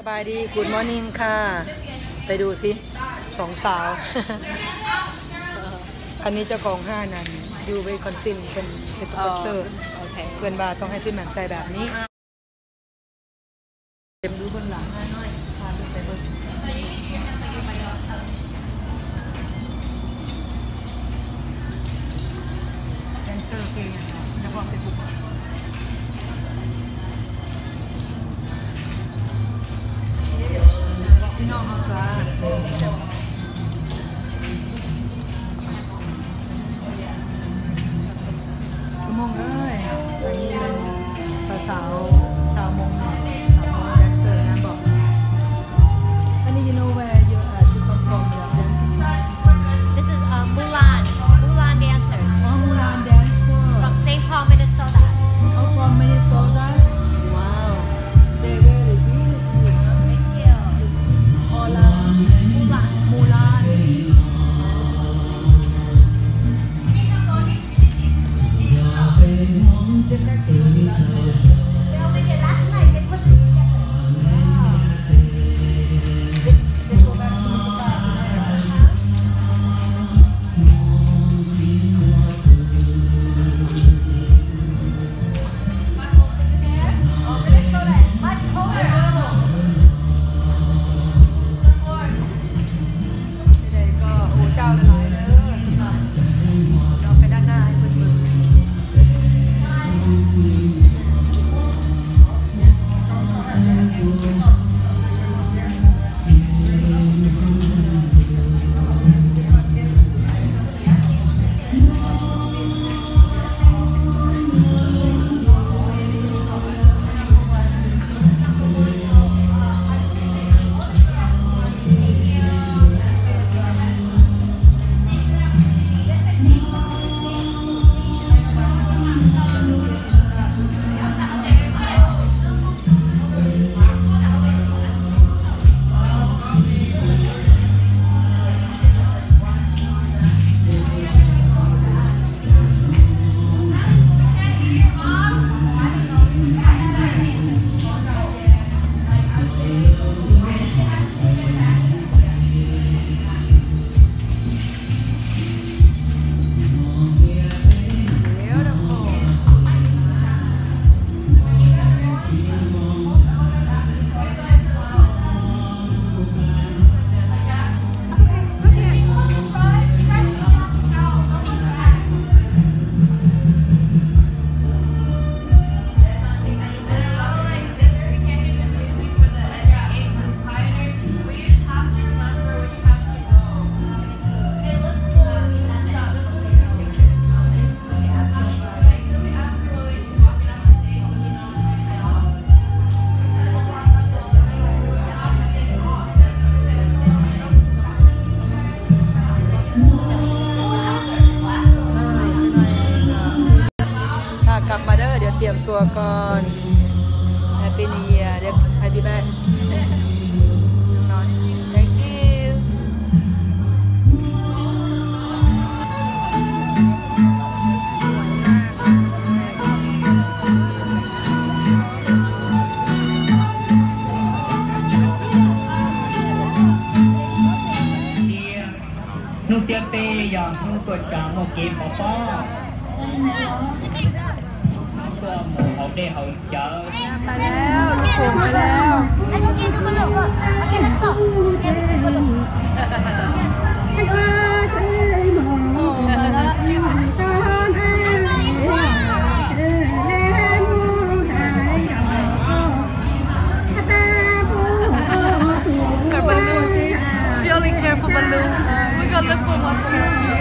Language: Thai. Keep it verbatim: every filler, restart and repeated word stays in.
บายดีกูดมอร์นิ่งค่ะไปดูสิสองสาวอันนี้เจ้าของห้านั้นอยู่เวคอนซินเป็นเป็นสปอนเซอร์เพื่อนบาต้องให้พี่แหม่มใส่แบบนี้เต็มดูบนหลังให้หน่อยพาไปเบิ่งแดนเซอร์เพลงนักร้องเป็นบุคคลพี่น้องเอาจ้าชั่วโมงเอ้ยอันนี้เป็นสาวสาวมงสาวมงแดนเซอร์นะบอกอันนี้ you know where you are to come from This is uh, Mulan Mulan dancers oh Mulan dancer from Saint Paul Minnesota oh from Minnesota wow they very beautiful Thank you Hola Mulan Mulanกลับมาเด้อเดี๋ยวเตรียมตัวก่อน Happy New Year เดี๋ยว Happy Birthday นอน Thank you นุกเตียเตอย่างนุกกดกลางโมกีปอป้อเขาได้เขาเจอมาแล้วลูกโป่งมาแล้ว Let's go get the balloon Okay let's go Get the balloon กับ balloon Really careful balloon We gonna look for one